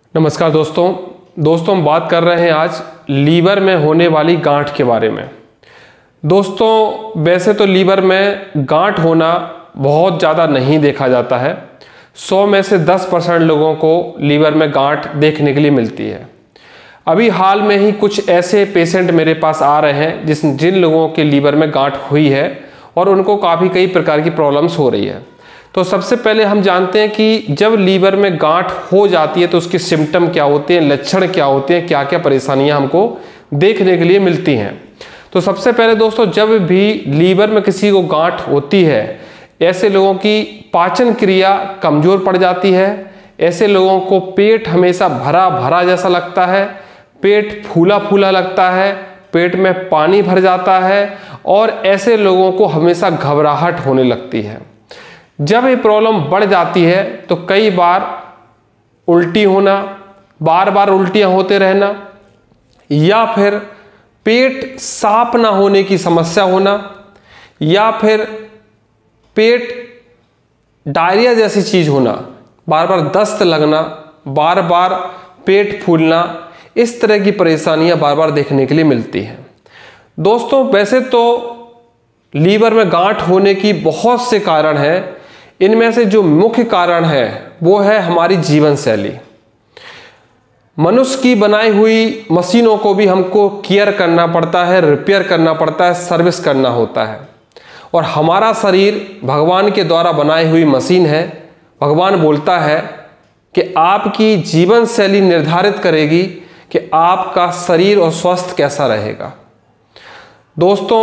नमस्कार दोस्तों हम बात कर रहे हैं आज लीवर में होने वाली गांठ के बारे में। दोस्तों वैसे तो लीवर में गांठ होना बहुत ज़्यादा नहीं देखा जाता है। 100 में से 10% लोगों को लीवर में गांठ देखने के लिए मिलती है। अभी हाल में ही कुछ ऐसे पेशेंट मेरे पास आ रहे हैं जिन लोगों के लीवर में गांठ हुई है और उनको कई प्रकार की प्रॉब्लम्स हो रही है। तो सबसे पहले हम जानते हैं कि जब लीवर में गांठ हो जाती है तो उसके सिम्टम क्या होते हैं, लक्षण क्या होते हैं, क्या क्या परेशानियां हमको देखने के लिए मिलती हैं। तो सबसे पहले दोस्तों, जब भी लीवर में किसी को गांठ होती है, ऐसे लोगों की पाचन क्रिया कमजोर पड़ जाती है। ऐसे लोगों को पेट हमेशा भरा भरा जैसा लगता है, पेट फूला फूला लगता है, पेट में पानी भर जाता है और ऐसे लोगों को हमेशा घबराहट होने लगती है। जब ये प्रॉब्लम बढ़ जाती है तो कई बार उल्टी होना, बार बार उल्टियां होते रहना, या फिर पेट साफ ना होने की समस्या होना, या फिर पेट डायरिया जैसी चीज होना, बार बार दस्त लगना, बार बार पेट फूलना, इस तरह की परेशानियां बार बार देखने के लिए मिलती हैं। दोस्तों वैसे तो लीवर में गांठ होने की बहुत से कारण हैं। इनमें से जो मुख्य कारण है वो है हमारी जीवन शैली। मनुष्य की बनाई हुई मशीनों को भी हमको केयर करना पड़ता है, रिपेयर करना पड़ता है, सर्विस करना होता है। और हमारा शरीर भगवान के द्वारा बनाई हुई मशीन है। भगवान बोलता है कि आपकी जीवन शैली निर्धारित करेगी कि आपका शरीर और स्वस्थ कैसा रहेगा। दोस्तों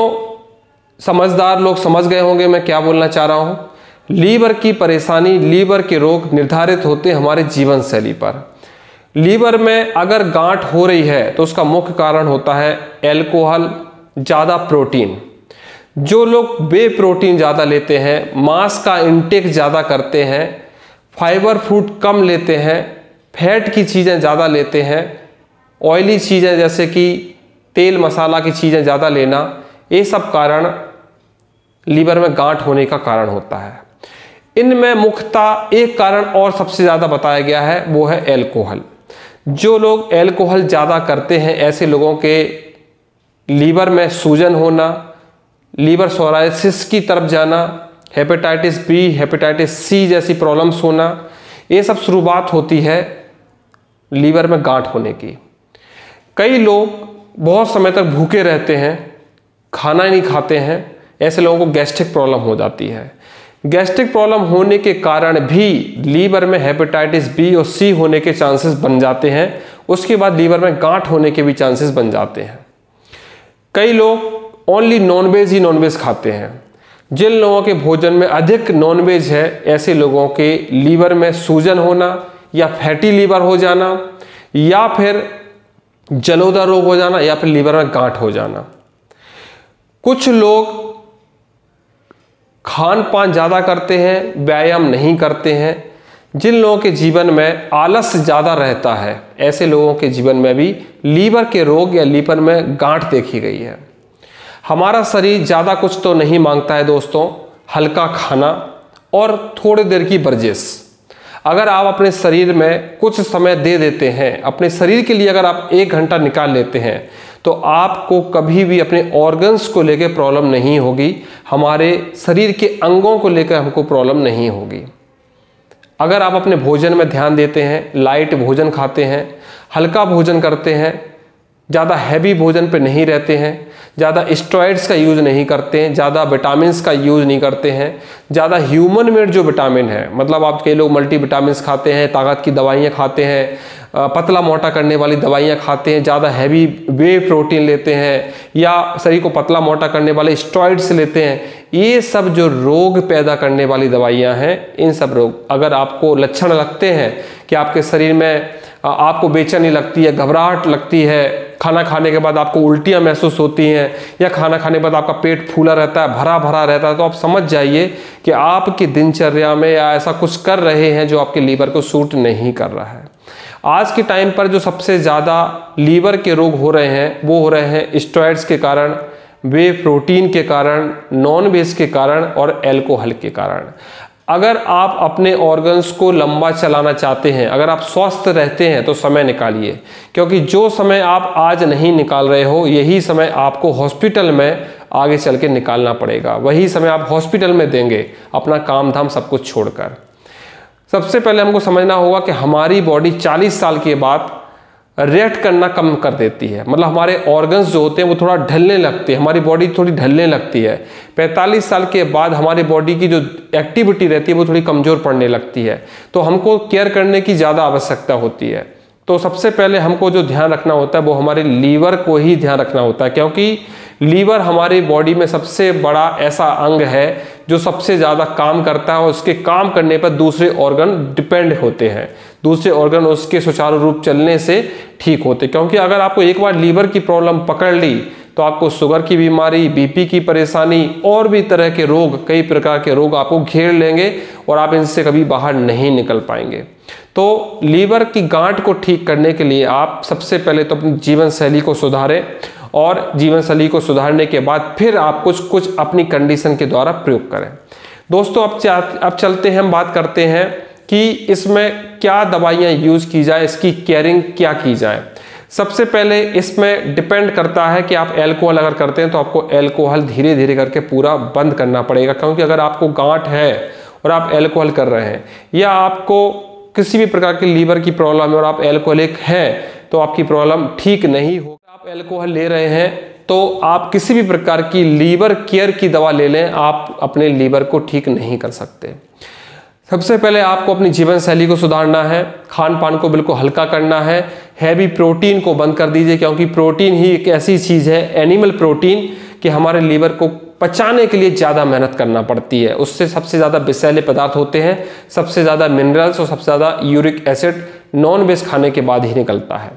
समझदार लोग समझ गए होंगे मैं क्या बोलना चाह रहा हूं। लीवर की परेशानी, लीवर के रोग निर्धारित होते हैं हमारे जीवन शैली पर। लीवर में अगर गांठ हो रही है तो उसका मुख्य कारण होता है अल्कोहल, ज़्यादा प्रोटीन। जो लोग बे प्रोटीन ज़्यादा लेते हैं, मांस का इंटेक ज़्यादा करते हैं, फाइबर फूड कम लेते हैं, फैट की चीज़ें ज़्यादा लेते हैं, ऑयली चीज़ें जैसे कि तेल मसाला की चीज़ें ज़्यादा लेना, ये सब कारण लीवर में गांठ होने का कारण होता है। इनमें मुख्यतः एक कारण और सबसे ज़्यादा बताया गया है, वो है अल्कोहल। जो लोग अल्कोहल ज़्यादा करते हैं ऐसे लोगों के लीवर में सूजन होना, लीवर सोराइसिस की तरफ जाना, हेपेटाइटिस बी, हेपेटाइटिस सी जैसी प्रॉब्लम्स होना, ये सब शुरुआत होती है लीवर में गांठ होने की। कई लोग बहुत समय तक भूखे रहते हैं, खाना ही नहीं खाते हैं, ऐसे लोगों को गैस्ट्रिक प्रॉब्लम हो जाती है। गैस्ट्रिक प्रॉब्लम होने के कारण भी लीवर में हेपेटाइटिस बी और सी होने के चांसेस बन जाते हैं। उसके बाद लीवर में गांठ होने के भी चांसेस बन जाते हैं। कई लोग ओनली नॉनवेज ही नॉनवेज खाते हैं। जिन लोगों के भोजन में अधिक नॉनवेज है, ऐसे लोगों के लीवर में सूजन होना या फैटी लीवर हो जाना, या फिर जलोदर रोग हो जाना, या फिर लीवर में गांठ हो जाना। कुछ लोग खान पान ज़्यादा करते हैं, व्यायाम नहीं करते हैं। जिन लोगों के जीवन में आलस ज़्यादा रहता है, ऐसे लोगों के जीवन में भी लीवर के रोग या लीवर में गांठ देखी गई है। हमारा शरीर ज़्यादा कुछ तो नहीं मांगता है दोस्तों, हल्का खाना और थोड़ी देर की वर्जिश। अगर आप अपने शरीर में कुछ समय दे देते हैं, अपने शरीर के लिए अगर आप 1 घंटा निकाल लेते हैं, तो आपको कभी भी अपने ऑर्गन्स को लेकर प्रॉब्लम नहीं होगी, हमारे शरीर के अंगों को लेकर हमको प्रॉब्लम नहीं होगी। अगर आप अपने भोजन में ध्यान देते हैं, लाइट भोजन खाते हैं, हल्का भोजन करते हैं, ज़्यादा हैवी भोजन पे नहीं रहते हैं, ज़्यादा स्टेरॉइड्स का यूज़ नहीं करते हैं, ज़्यादा विटामिन्स का यूज़ नहीं करते हैं, ज़्यादा ह्यूमन मेड जो विटामिन है, मतलब आप कई लोग मल्टी विटामिन्स खाते हैं, ताकत की दवाइयाँ खाते हैं, पतला मोटा करने वाली दवाइयाँ खाते हैं, ज़्यादा हैवी वे प्रोटीन लेते हैं, या शरीर को पतला मोटा करने वाले स्टेरॉइड्स लेते हैं, ये सब जो रोग पैदा करने वाली दवाइयाँ हैं, इन सब रोग अगर आपको लक्षण लगते हैं कि आपके शरीर में आपको बेचैनी लगती है, घबराहट लगती है, खाना खाने के बाद आपको उल्टियाँ महसूस होती हैं, या खाना खाने के बाद आपका पेट फूला रहता है, भरा भरा रहता है, तो आप समझ जाइए कि आपकी दिनचर्या में या ऐसा कुछ कर रहे हैं जो आपके लीवर को सूट नहीं कर रहा है। आज के टाइम पर जो सबसे ज़्यादा लीवर के रोग हो रहे हैं वो हो रहे हैं स्टेरॉइड्स के कारण, वे प्रोटीन के कारण, नॉन वेज के कारण और अल्कोहल के कारण। अगर आप अपने ऑर्गन्स को लंबा चलाना चाहते हैं, अगर आप स्वस्थ रहते हैं तो समय निकालिए, क्योंकि जो समय आप आज नहीं निकाल रहे हो यही समय आपको हॉस्पिटल में आगे चल के निकालना पड़ेगा। वही समय आप हॉस्पिटल में देंगे अपना काम धाम सब कुछ छोड़कर। सबसे पहले हमको समझना होगा कि हमारी बॉडी 40 साल के बाद रिएक्ट करना कम कर देती है, मतलब हमारे ऑर्गन्स जो होते हैं वो थोड़ा ढलने लगते हैं, हमारी बॉडी थोड़ी ढलने लगती है। 45 साल के बाद हमारी बॉडी की जो एक्टिविटी रहती है वो थोड़ी कमज़ोर पड़ने लगती है, तो हमको केयर करने की ज़्यादा आवश्यकता होती है। तो सबसे पहले हमको जो ध्यान रखना होता है वो हमारे लीवर को ही ध्यान रखना होता है, क्योंकि लीवर हमारी बॉडी में सबसे बड़ा ऐसा अंग है जो सबसे ज़्यादा काम करता है, और उसके काम करने पर दूसरे ऑर्गन डिपेंड होते हैं, दूसरे ऑर्गन उसके सुचारू रूप चलने से ठीक होते। क्योंकि अगर आपको एक बार लीवर की प्रॉब्लम पकड़ ली तो आपको शुगर की बीमारी, बीपी की परेशानी और भी तरह के रोग, कई प्रकार के रोग आपको घेर लेंगे और आप इनसे कभी बाहर नहीं निकल पाएंगे। तो लीवर की गांठ को ठीक करने के लिए आप सबसे पहले तो अपनी जीवन शैली को सुधारें, और जीवन शैली को सुधारने के बाद फिर आप कुछ अपनी कंडीशन के द्वारा प्रयोग करें। दोस्तों अब चलते हैं, हम बात करते हैं कि इसमें क्या दवाइयाँ यूज़ की जाए, इसकी केयरिंग क्या की जाए। सबसे पहले इसमें डिपेंड करता है कि आप अल्कोहल अगर करते हैं तो आपको अल्कोहल धीरे धीरे करके पूरा बंद करना पड़ेगा, क्योंकि अगर आपको गांठ है और आप अल्कोहल कर रहे हैं, या आपको किसी भी प्रकार की लीवर की प्रॉब्लम है और आप अल्कोहलिक हैं, तो आपकी प्रॉब्लम ठीक नहीं होगी। आप अल्कोहल ले रहे हैं तो आप किसी भी प्रकार की लीवर केयर की दवा ले लें, आप अपने लीवर को ठीक नहीं कर सकते। सबसे पहले आपको अपनी जीवन शैली को सुधारना है, खान पान को बिल्कुल हल्का करना है, हैवी प्रोटीन को बंद कर दीजिए, क्योंकि प्रोटीन ही एक ऐसी चीज़ है, एनिमल प्रोटीन, कि हमारे लीवर को पचाने के लिए ज़्यादा मेहनत करना पड़ती है। उससे सबसे ज़्यादा विषैले पदार्थ होते हैं, सबसे ज़्यादा मिनरल्स और सबसे ज़्यादा यूरिक एसिड नॉन वेज खाने के बाद ही निकलता है।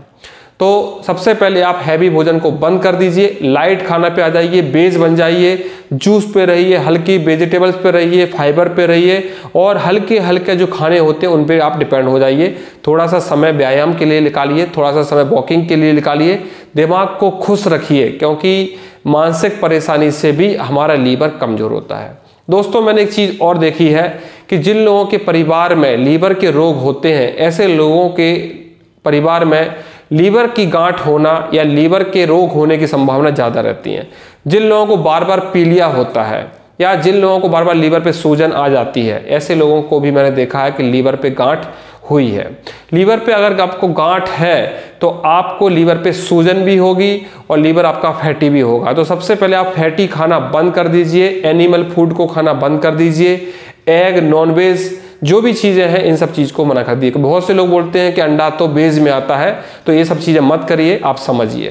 तो सबसे पहले आप हैवी भोजन को बंद कर दीजिए, लाइट खाना पे आ जाइए, वेज बन जाइए, जूस पे रहिए, हल्की वेजिटेबल्स पे रहिए, फाइबर पे रहिए, और हल्के हल्के जो खाने होते हैं उन पे आप डिपेंड हो जाइए। थोड़ा सा समय व्यायाम के लिए निकालिए, थोड़ा सा समय वॉकिंग के लिए निकालिए, दिमाग को खुश रखिए, क्योंकि मानसिक परेशानी से भी हमारा लीवर कमज़ोर होता है। दोस्तों मैंने एक चीज़ और देखी है कि जिन लोगों के परिवार में लीवर के रोग होते हैं, ऐसे लोगों के परिवार में लीवर की गांठ होना या लीवर के रोग होने की संभावना ज़्यादा रहती है। जिन लोगों को बार बार पीलिया होता है या जिन लोगों को बार बार लीवर पे सूजन आ जाती है, ऐसे लोगों को भी मैंने देखा है कि लीवर पे गांठ हुई है। लीवर पे अगर आपको गांठ है तो आपको लीवर पे सूजन भी होगी और लीवर आपका फैटी भी होगा। तो सबसे पहले आप फैटी खाना बंद कर दीजिए, एनिमल फूड को खाना बंद कर दीजिए, एग, नॉनवेज जो भी चीज़ें हैं इन सब चीज़ को मना कर दिए। बहुत से लोग बोलते हैं कि अंडा तो वेज में आता है, तो ये सब चीज़ें मत करिए, आप समझिए।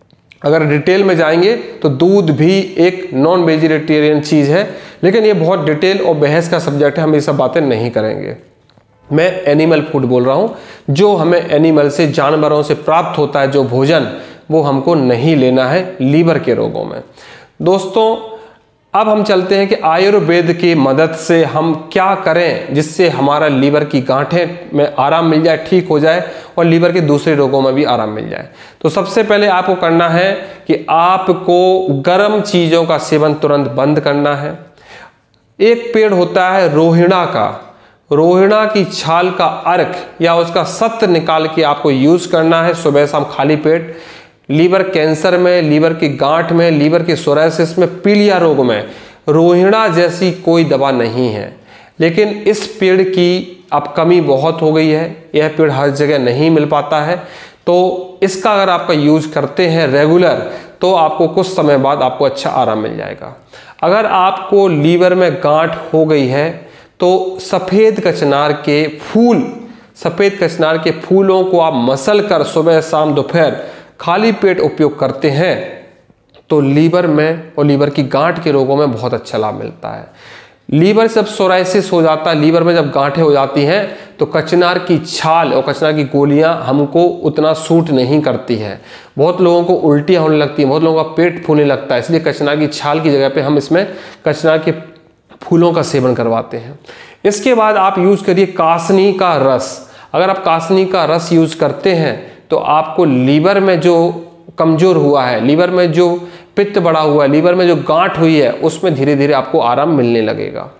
अगर डिटेल में जाएंगे तो दूध भी एक नॉन वेजिटेरियन चीज़ है, लेकिन ये बहुत डिटेल और बहस का सब्जेक्ट है, हम ये सब बातें नहीं करेंगे। मैं एनिमल फूड बोल रहा हूँ, जो हमें एनिमल से, जानवरों से प्राप्त होता है जो भोजन, वो हमको नहीं लेना है लीवर के रोगों में। दोस्तों अब हम चलते हैं कि आयुर्वेद की मदद से हम क्या करें जिससे हमारा लीवर की गांठें में आराम मिल जाए, ठीक हो जाए, और लीवर के दूसरे रोगों में भी आराम मिल जाए। तो सबसे पहले आपको करना है कि आपको गर्म चीज़ों का सेवन तुरंत बंद करना है। एक पेड़ होता है रोहिणा का, रोहिणा की छाल का अर्क या उसका सत्व निकाल के आपको यूज़ करना है सुबह शाम खाली पेट। लीवर कैंसर में, लीवर की गांठ में, लीवर की सोरायसिस में, पीलिया रोग में रोहिणा जैसी कोई दवा नहीं है। लेकिन इस पेड़ की अब कमी बहुत हो गई है, यह पेड़ हर जगह नहीं मिल पाता है, तो इसका अगर आपका यूज़ करते हैं रेगुलर तो आपको कुछ समय बाद आपको अच्छा आराम मिल जाएगा। अगर आपको लीवर में गांठ हो गई है तो सफ़ेद कचनार के फूलों को आप मसल कर सुबह शाम दोपहर खाली पेट उपयोग करते हैं तो लीवर में और लीवर की गांठ के रोगों में बहुत अच्छा लाभ मिलता है। लीवर जब सोराइसिस हो जाता है, लीवर में जब गांठें हो जाती हैं तो कचनार की छाल और कचनार की गोलियां हमको उतना सूट नहीं करती है। बहुत लोगों को उल्टियां होने लगती हैं, बहुत लोगों का पेट फूलने लगता है, इसलिए कचनार की छाल की जगह पे हम इसमें कचनार के फूलों का सेवन करवाते हैं। इसके बाद आप यूज़ करिए कासनी का रस। अगर आप कासनी का रस यूज़ करते हैं तो आपको लीवर में जो कमज़ोर हुआ है, लीवर में जो पित्त बढ़ा हुआ है, लीवर में जो गांठ हुई है, उसमें धीरे धीरे आपको आराम मिलने लगेगा।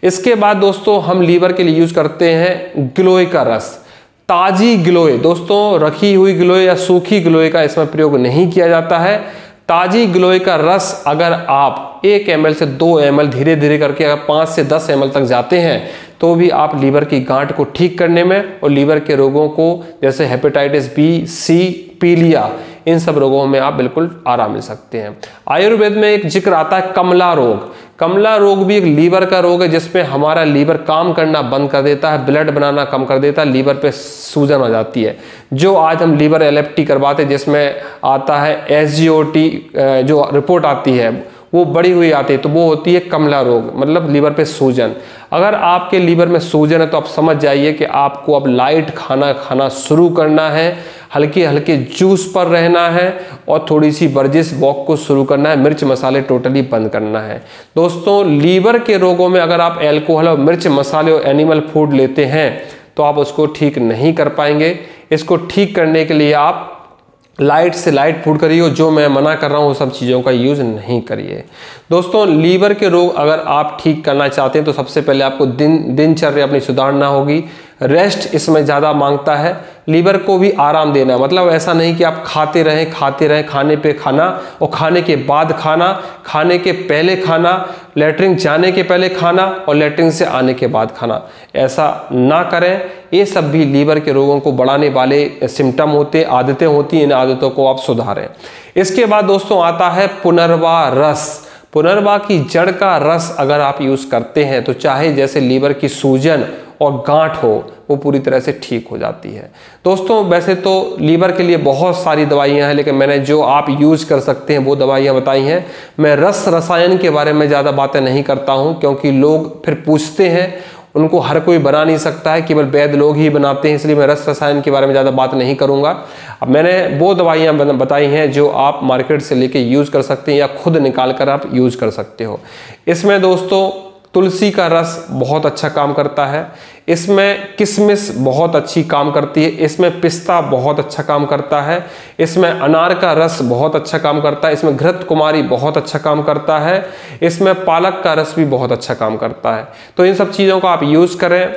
इसके बाद दोस्तों हम लीवर के लिए यूज करते हैं गिलोय का रस। ताजी गिलोय दोस्तों, रखी हुई गिलोय या सूखी गिलोय का इसमें प्रयोग नहीं किया जाता है। ताजी गिलोय का रस अगर आप 1 ml से 2 ml धीरे धीरे करके अगर 5 से 10 ml तक जाते हैं तो भी आप लीवर की गांठ को ठीक करने में और लीवर के रोगों को जैसे हेपेटाइटिस बी, सी, पीलिया, इन सब रोगों में आप बिल्कुल आराम मिल सकते हैं। आयुर्वेद में एक जिक्र आता है कमला रोग। कमला रोग भी एक लीवर का रोग है जिसमें हमारा लीवर काम करना बंद कर देता है, ब्लड बनाना कम कर देता है, लीवर पे सूजन आ जाती है। जो आज हम लीवर एलएफटी करवाते हैं जिसमें आता है SGOT, जो रिपोर्ट आती है वो बड़ी हुई आती है, तो वो होती है कमला रोग, मतलब लीवर पे सूजन। अगर आपके लीवर में सूजन है तो आप समझ जाइए कि आपको अब लाइट खाना खाना शुरू करना है, हल्के हल्के जूस पर रहना है और थोड़ी सी वर्जिश वॉक को शुरू करना है, मिर्च मसाले टोटली बंद करना है। दोस्तों लीवर के रोगों में अगर आप अल्कोहल और मिर्च मसाले और एनिमल फूड लेते हैं तो आप उसको ठीक नहीं कर पाएंगे। इसको ठीक करने के लिए आप लाइट से लाइट फूड करिए, जो मैं मना कर रहा हूँ वो सब चीज़ों का यूज़ नहीं करिए। दोस्तों लीवर के रोग अगर आप ठीक करना चाहते हैं तो सबसे पहले आपको दिनचर्या अपनी सुधारना होगी। रेस्ट इसमें ज़्यादा मांगता है, लीवर को भी आराम देना है। मतलब ऐसा नहीं कि आप खाते रहें, खाने पे खाना और खाने के बाद खाना, खाने के पहले खाना, लेटरिन जाने के पहले खाना और लेटरिन से आने के बाद खाना, ऐसा ना करें। ये सब भी लीवर के रोगों को बढ़ाने वाले सिम्टम होते, आदतें होती हैं, इन आदतों को आप सुधारें। इसके बाद दोस्तों आता है पुनर्वा रस। पुनर्वा की जड़ का रस अगर आप यूज़ करते हैं तो चाहे जैसे लीवर की सूजन और गांठ हो वो पूरी तरह से ठीक हो जाती है। दोस्तों वैसे तो लीवर के लिए बहुत सारी दवाइयां हैं, लेकिन मैंने जो आप यूज़ कर सकते हैं वो दवाइयां बताई हैं। मैं रस रसायन के बारे में ज़्यादा बातें नहीं करता हूं क्योंकि लोग फिर पूछते हैं, उनको हर कोई बना नहीं सकता है, केवल वैद्य लोग ही बनाते हैं, इसलिए मैं रस रसायन के बारे में ज़्यादा बात नहीं करूँगा। अब मैंने वो दवाइयाँ बताई हैं जो आप मार्केट से लेके यूज़ कर सकते हैं या खुद निकाल कर आप यूज़ कर सकते हो। इसमें दोस्तों तुलसी का रस बहुत अच्छा काम करता है, इसमें किशमिश बहुत अच्छी काम करती है, इसमें पिस्ता बहुत अच्छा काम करता है, इसमें अनार का रस बहुत अच्छा काम करता है, इसमें घृत कुमारी बहुत अच्छा काम करता है, इसमें पालक का रस भी बहुत अच्छा काम करता है। तो इन सब चीज़ों का आप यूज़ करें।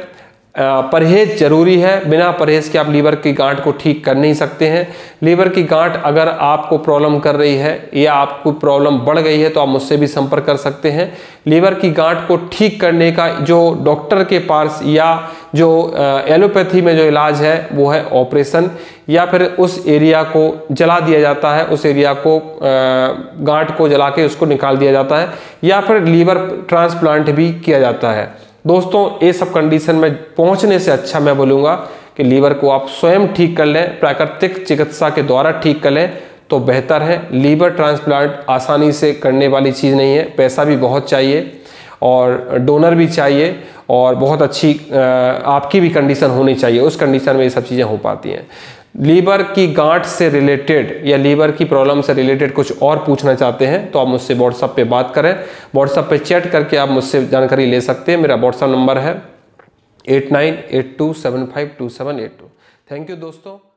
परहेज जरूरी है, बिना परहेज के आप लीवर की गांठ को ठीक कर नहीं सकते हैं। लीवर की गांठ अगर आपको प्रॉब्लम कर रही है या आपको प्रॉब्लम बढ़ गई है तो आप मुझसे भी संपर्क कर सकते हैं। लीवर की गांठ को ठीक करने का जो डॉक्टर के पास या जो एलोपैथी में जो इलाज है वो है ऑपरेशन, या फिर उस एरिया को जला दिया जाता है, उस एरिया को गांठ को जला के उसको निकाल दिया जाता है, या फिर लीवर ट्रांसप्लांट भी किया जाता है। दोस्तों ये सब कंडीशन में पहुंचने से अच्छा मैं बोलूँगा कि लीवर को आप स्वयं ठीक कर लें, प्राकृतिक चिकित्सा के द्वारा ठीक कर लें तो बेहतर है। लीवर ट्रांसप्लांट आसानी से करने वाली चीज़ नहीं है, पैसा भी बहुत चाहिए और डोनर भी चाहिए और बहुत अच्छी आपकी भी कंडीशन होनी चाहिए, उस कंडीशन में ये सब चीज़ें हो पाती हैं। लीवर की गांठ से रिलेटेड या लीवर की प्रॉब्लम से रिलेटेड कुछ और पूछना चाहते हैं तो आप मुझसे व्हाट्सएप पे बात करें, व्हाट्सएप पे चैट करके आप मुझसे जानकारी ले सकते हैं। मेरा व्हाट्सएप नंबर है 8982752782। थैंक यू दोस्तों।